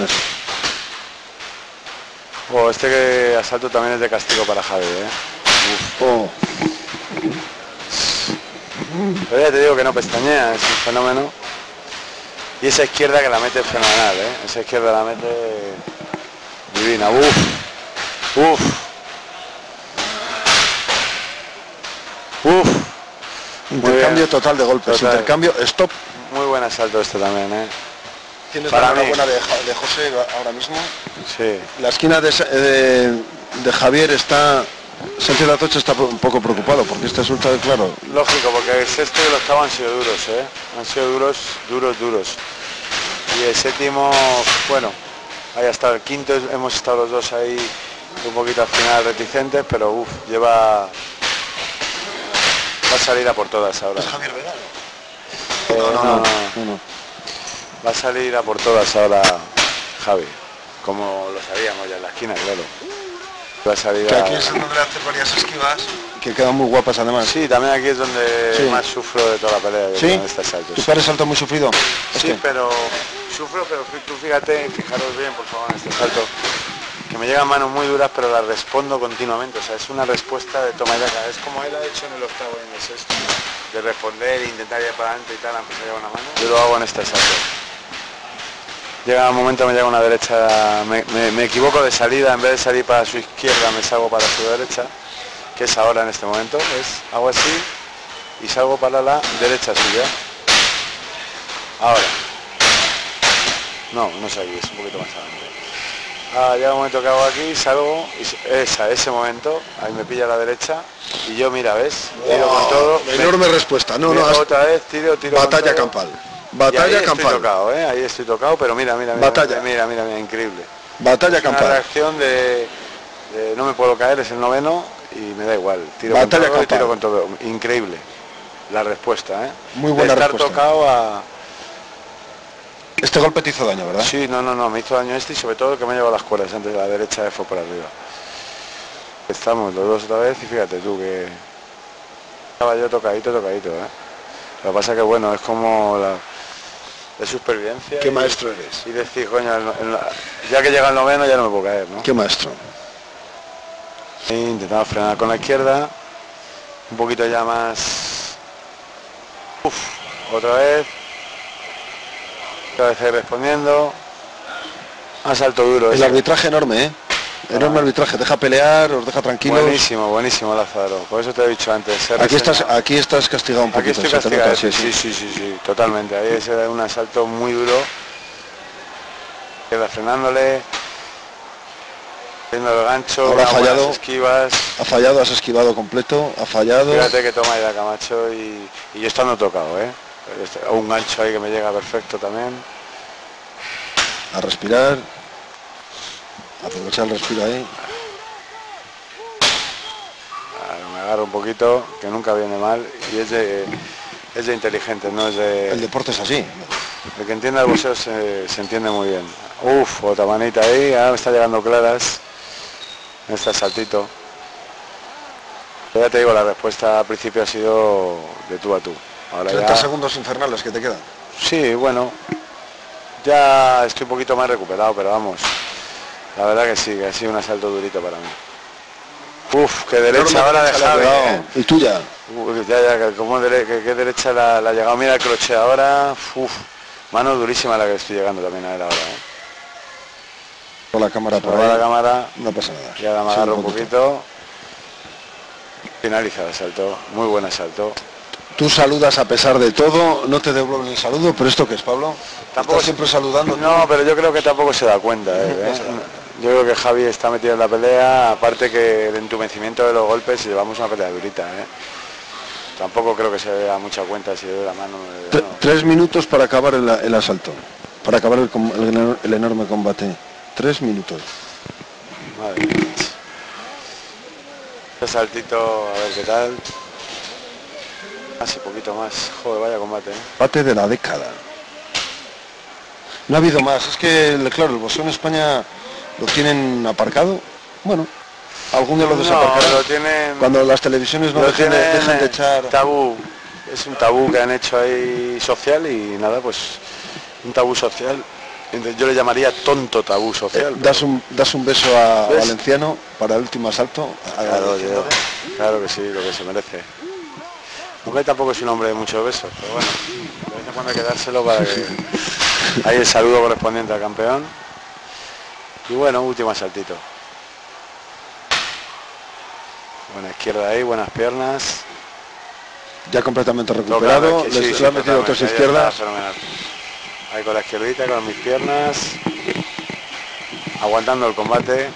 Este asalto también es de castigo para Javier, Pero ya te digo que no pestañea, es un fenómeno. Y esa izquierda que la mete fenomenal, Esa izquierda la mete divina. Intercambio total de golpes. Total. Intercambio, stop. Muy buen asalto este también, ¿Tienes para la mí buena de José ahora mismo? Sí. La esquina de Javier está... Sánchez Atocha está un poco preocupado porque este resultado, claro. Lógico, porque el sexto y el octavo han sido duros, Han sido duros. Y el séptimo, bueno, ahí hasta el quinto hemos estado los dos ahí un poquito al final reticentes, pero va a salir a por todas ahora. ¿Es Javier Vedano? No. Va a salir a por todas ahora Javi, como lo sabíamos ya en la esquina, claro. Va a salir que aquí es donde le hace varias esquivas que quedan muy guapas además. Sí, también aquí es donde más sufro de toda la pelea. ¿Sí? Con este salto. ¿Tu padre salto muy sufrido? Sí, pero sufro, pero tú fijaros bien por favor en este salto, que me llegan manos muy duras, pero las respondo continuamente, o sea, es una respuesta de toma y daca, es como él ha hecho en el octavo y en el sexto, de responder e intentar ir para adelante y tal, aunque se lleva una mano. Yo lo hago en este salto. Llega un momento, me llega una derecha, me equivoco de salida, en vez de salir para su izquierda me salgo para su derecha, que es ahora en este momento, hago así y salgo para la derecha suya. Ahora. No es aquí, es un poquito más adelante. Llega un momento que hago aquí, salgo, y ese momento, ahí me pilla a la derecha y yo, mira, ¿ves? Tiro con todo. Enorme respuesta. No, otra vez, tiro. Batalla campal. Batalla campal. Estoy tocado, ahí estoy tocado, pero mira, batalla. Mira, increíble. Batalla campal. Una reacción de no me puedo caer, es el noveno y me da igual. Tiro batalla con todo, campal. Tiro con todo. Increíble la respuesta, ¿eh? Muy buena de estar respuesta. Tocado a... Este golpe te hizo daño, ¿verdad? Sí, no, me hizo daño y sobre todo que me ha llevado las cuerdas antes de la derecha fue por arriba. Estamos los dos otra vez y fíjate tú que estaba yo tocadito, ¿eh? Lo que pasa que bueno, es como la de supervivencia. Qué maestro eres. Y decir, coño, ya que llega el noveno ya no me puedo caer, ¿no? Qué maestro. Intentamos frenar con la izquierda, un poquito ya más. Otra vez ahí respondiendo. Asalto duro. El arbitraje enorme, ¿eh? Enorme arbitraje, deja pelear, os deja tranquilos. Buenísimo Lázaro, por eso te he dicho antes. Aquí estás castigado un poquito. Aquí estoy castigado, sí, totalmente. Ahí es un asalto muy duro. Queda frenándole, viendo el gancho, ahora ha fallado, esquivas. Ha fallado, has esquivado completo, ha fallado. Fíjate que toma Aida Camacho y yo estando tocado, ¿eh? Un gancho ahí que me llega perfecto también. A respirar. Aprovechar el respiro ahí. Me agarro un poquito, que nunca viene mal, y es de inteligente, no es de... El deporte es así. El que entiende el boxeo se entiende muy bien. Otra manita ahí, ahora me está llegando claras. Este saltito. Ya te digo, la respuesta al principio ha sido de tú a tú. Ahora 30 ya... segundos infernales que te quedan. Sí, bueno. Ya estoy un poquito más recuperado, pero vamos. La verdad que sí, que ha sido un asalto durito para mí. Qué derecha ahora de Javi, ¿eh? Y tuya. Qué derecha la ha llegado. Mira el crochet ahora. Mano durísima la que estoy llegando también a él ahora, ¿eh? Por la cámara por ahí. La cámara. No pasa nada. Y ahora me agarro un poquito. Finaliza el asalto. Muy buen asalto. Tú saludas a pesar de todo, no te devuelven el saludo, pero ¿esto qué es, Pablo? Tampoco siempre saludando. No, pero yo creo que tampoco se da cuenta, ¿eh? Yo creo que Javi está metido en la pelea, aparte que el entumecimiento de los golpes, llevamos una pelea durita, ¿eh? Tampoco creo que se dé mucha cuenta si le doy la mano. 3 minutos para acabar el asalto, para acabar el enorme combate. 3 minutos. Madre mía. Este saltito, a ver qué tal. Así poquito más. Joder, vaya combate, ¿eh? Combate de la década. No ha habido más. Es que, claro, el boxeo en España lo tienen aparcado. Bueno, algún día lo desaparcarán. Lo tienen, cuando las televisiones no dejan de echar... Tabú. Es un tabú que han hecho ahí social y nada, pues un tabú social. Yo le llamaría tonto tabú social. Das un beso a Valenciano para el último asalto. Claro que sí, lo que se merece. Aunque tampoco es un hombre de muchos besos, pero bueno, de vez en cuando hay que dárselo para que... Ahí el saludo correspondiente al campeón. Y bueno, último asaltito. Buena izquierda ahí, buenas piernas. Ya completamente recuperado, le ha metido 3 izquierdas. Ahí con la izquierdita, con mis piernas. Aguantando el combate.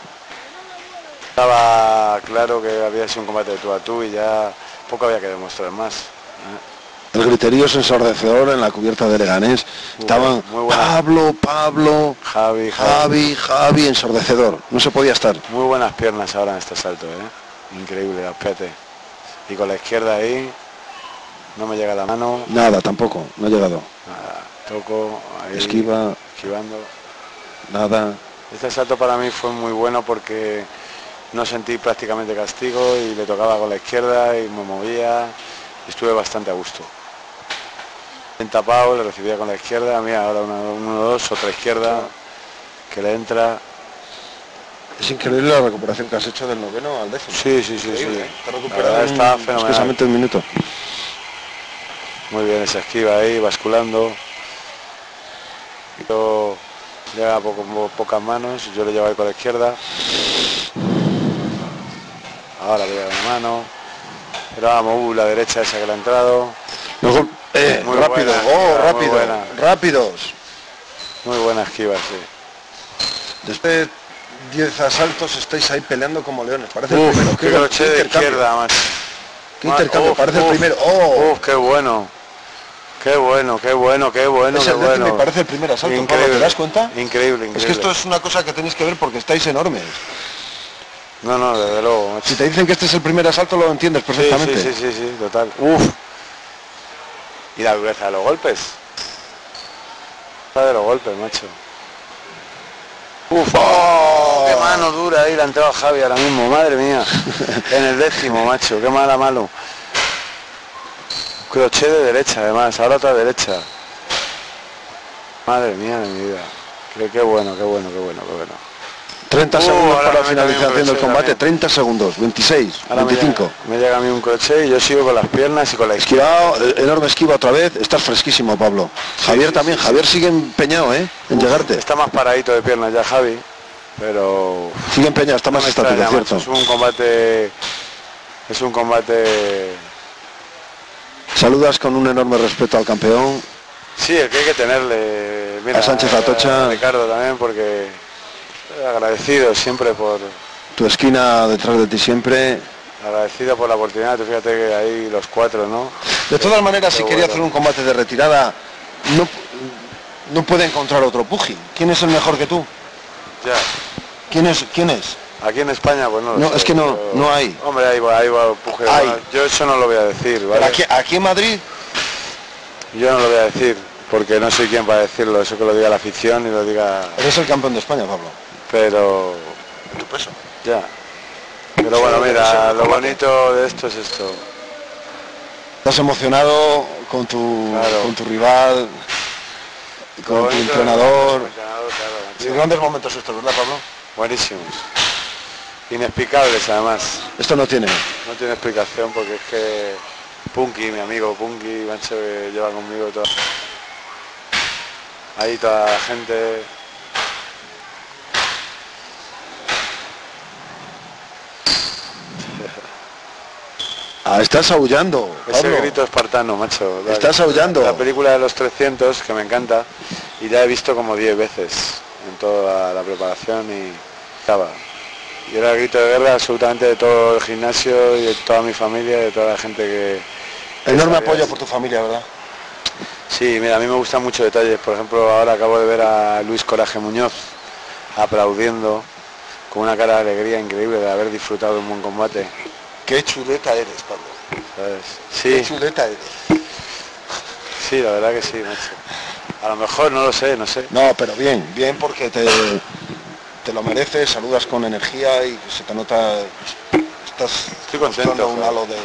Estaba claro que había sido un combate de tú a tú y ya poco había que demostrar más. El griterío es ensordecedor en la cubierta de Leganés. Estaban Pablo, Javi, ensordecedor. No se podía estar. Muy buenas piernas ahora en este salto, ¿eh? Increíble, apriete. Y con la izquierda ahí, no me llega la mano. Nada, tampoco, no ha llegado. Nada, toco, ahí, esquivando. Nada. Este salto para mí fue muy bueno porque no sentí prácticamente castigo y le tocaba con la izquierda y me movía. Estuve bastante a gusto. En tapado, le recibía con la izquierda, mira, ahora 1-2, otra izquierda, que le entra. Es increíble la recuperación que has hecho del noveno al décimo. Sí. Está recuperado está fenomenal. Escasamente un minuto. Muy bien esa esquiva ahí, basculando. Llega pocas manos, yo le llevo ahí con la izquierda. Ahora le llevo una mano. Pero vamos, la derecha esa que le ha entrado. Muy rápido, rápido, rápidos. Muy buena esquiva, sí. Después de 10 asaltos estáis ahí peleando como leones. Parece el primero. Qué crochet de izquierda, macho. Qué intercambio, parece el primero. Qué bueno. Qué bueno. Es el décimo y parece el primer asalto. Pablo, ¿te das cuenta? Increíble. Es que esto es una cosa que tenéis que ver porque estáis enormes. No, desde luego, macho. Si te dicen que este es el primer asalto lo entiendes perfectamente. Sí, total. Y la dureza de los golpes. De los golpes, macho. Qué mano dura ahí, la ha entrado a Javi ahora mismo, madre mía. En el décimo, macho, qué malo. Crochet de derecha, además, ahora otra derecha. Madre mía de mi vida. Qué bueno. 30 segundos para la finalización del combate, también. 30 segundos, 26, ahora 25. Me llega a mí un crochet y yo sigo con las piernas y con la izquierda. Enorme esquiva otra vez, estás fresquísimo, Pablo. Javier también, Javier sigue empeñado, en llegarte. Está más paradito de piernas ya, Javi, pero... Sigue empeñado, está más estático, cierto. Es un combate... Saludas con un enorme respeto al campeón. Sí, el que hay que tenerle. Mira, a Sánchez Atocha. A Ricardo también, porque agradecido siempre por... Tu esquina detrás de ti siempre. Agradecido por la oportunidad, tú fíjate que ahí los 4, ¿no? De todas maneras, si quería hacer un combate de retirada, no puede encontrar otro pugil. ¿Quién es el mejor que tú? Ya. ¿Quién es? Aquí en España, pues no lo sé, es que no hay. Hombre, ahí va pugil. Yo eso no lo voy a decir, ¿vale? Aquí en Madrid... Yo no lo voy a decir, porque no soy quien para decirlo, eso que lo diga la afición y lo diga... Eres el campeón de España, Pablo. Pero... Tu peso. Ya. Pero bueno, mira, lo bonito de esto es esto. Estás emocionado con tu rival, con tu entrenador. Claro, grandes momentos estos, ¿verdad, Pablo? Buenísimos. Inexplicables, además. Esto no tiene explicación porque es que Punky, mi amigo Punky, macho, que lleva conmigo todo. Ahí toda la gente. Estás aullando, Pablo. Ese grito espartano, macho. Estás aullando. La película de los 300, que me encanta, y ya he visto como 10 veces en toda la preparación y estaba. Y era el grito de guerra absolutamente de todo el gimnasio y de toda mi familia, de toda la gente que... Enorme apoyo por tu familia, ¿verdad? Sí, mira, a mí me gustan muchos detalles. Por ejemplo, ahora acabo de ver a Luis Coraje Muñoz aplaudiendo con una cara de alegría increíble de haber disfrutado de un buen combate. Qué chuleta eres, Pablo. ¿Sabes? Sí. Qué chuleta eres. Sí, la verdad que sí, macho. A lo mejor no lo sé, no sé. No, pero bien porque te lo mereces, saludas con energía y se te nota, estoy contento, un halo de...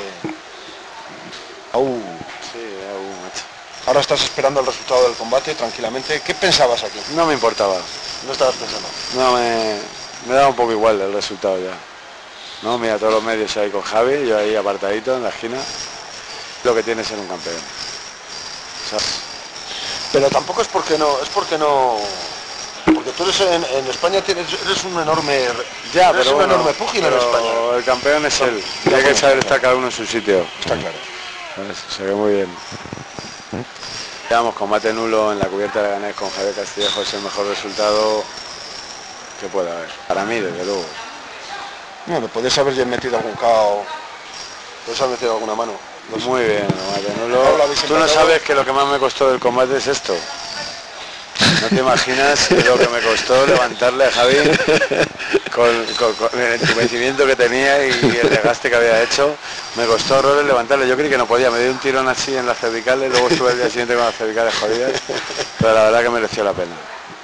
Sí, macho. Ahora estás esperando el resultado del combate tranquilamente. ¿Qué pensabas aquí? No me importaba. No estabas pensando. No, me daba un poco igual el resultado ya. No, mira, todos los medios ahí con Javi, yo ahí apartadito en la esquina. Lo que tiene es ser un campeón. ¿Sabes? Pero tampoco es porque no, porque tú eres en España eres un enorme, eres un enorme pugil en España. El campeón es él. Y hay que saber estar cada uno en su sitio. Está claro. Se ve muy bien. Llevamos combate nulo en la cubierta de Ganés con Javier Castillejo, es el mejor resultado que pueda haber. Para mí, desde luego. Bueno, puedes haber metido algún KO, puedes haber metido alguna mano. Muy bien, combate nulo. Tú no sabes que lo que más me costó del combate es esto. No te imaginas lo que me costó levantarle a Javi con el entumecimiento que tenía y el desgaste que había hecho. Me costó horrores levantarle. Yo creí que no podía. Me dio un tirón así en las cervicales, luego estuve el día siguiente con las cervicales jodidas. Pero la verdad que mereció la pena.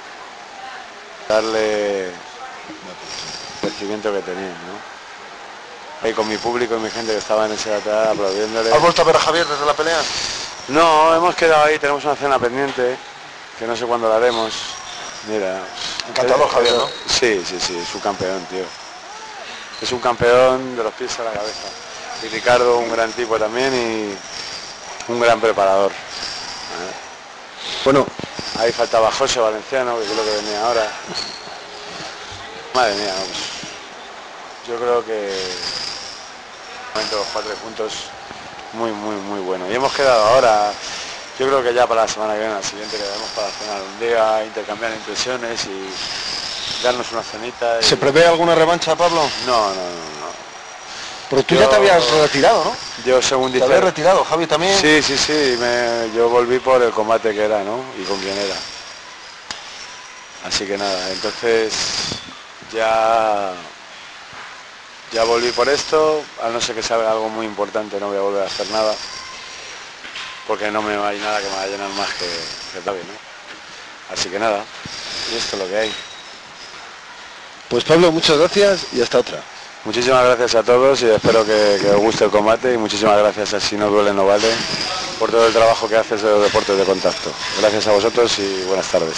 Darle el crecimiento que tenía, ¿no? Ahí con mi público y mi gente que estaba en ese lateral aplaudiéndole. ¿Has vuelto a ver a Javier desde la pelea? No, hemos quedado ahí, tenemos una cena pendiente, que no sé cuándo la haremos. Mira. Encantador Javier, ¿no? Sí, es un campeón, tío. Es un campeón de los pies a la cabeza. Y Ricardo, un gran tipo también y un gran preparador. Bueno, Ahí faltaba José Valenciano, que creo que venía ahora. Madre mía, vamos. Yo creo que momento los 4 puntos muy bueno. Y hemos quedado ahora, yo creo que ya para la semana que viene, la siguiente, quedaremos para cenar un día, intercambiar impresiones y darnos una cenita. Y... ¿Se prevé alguna revancha, Pablo? No. Pero tú ya te habías retirado, ¿no? Yo, según dice... ¿Te habías retirado, Javi, también? Sí, yo volví por el combate que era, ¿no? Y con quién era. Así que nada, entonces ya volví por esto, a no ser que salga algo muy importante no voy a volver a hacer nada, porque no me hay nada que me va a llenar más que Javi, ¿no? Así que nada, y esto es lo que hay. Pues Pablo, muchas gracias y hasta otra. Muchísimas gracias a todos y espero que os guste el combate y muchísimas gracias a Si No Duele No Vale por todo el trabajo que haces de los deportes de contacto. Gracias a vosotros y buenas tardes.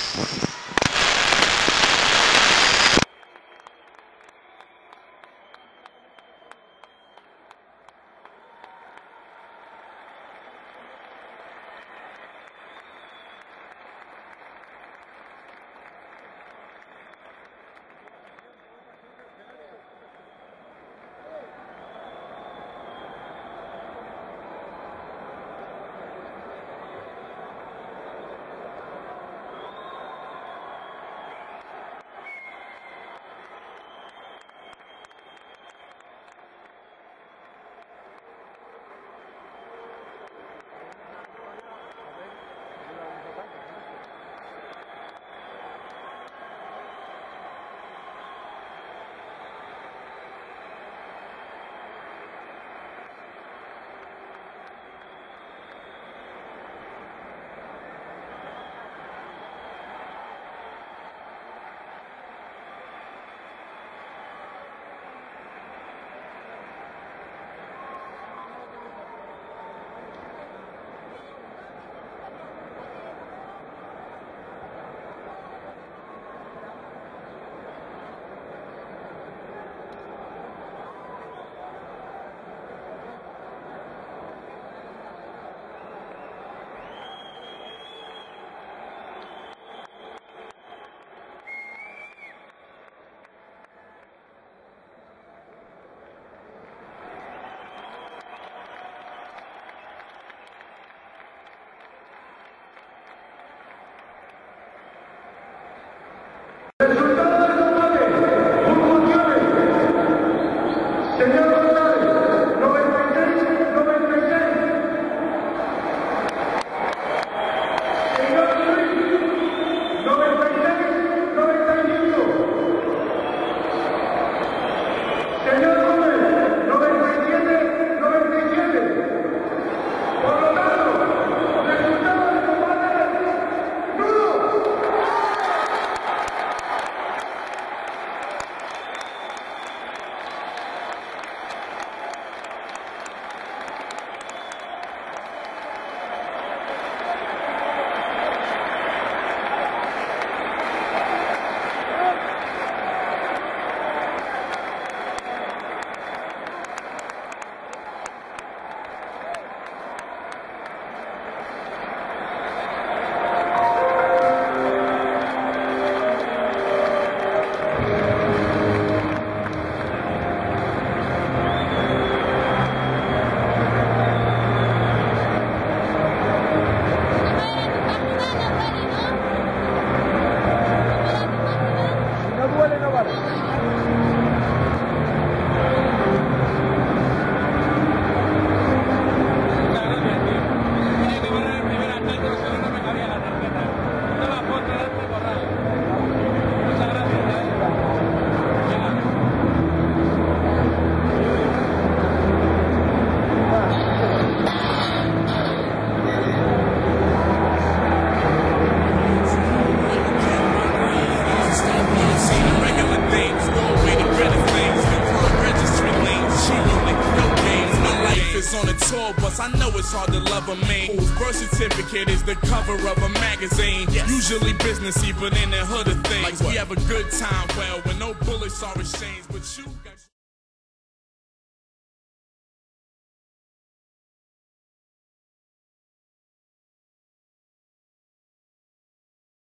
I know it's hard to love a man whose birth certificate is the cover of a magazine. Usually businessy, but in the hood of things. Like we have a good time, well, when no bullets are exchanged, but you got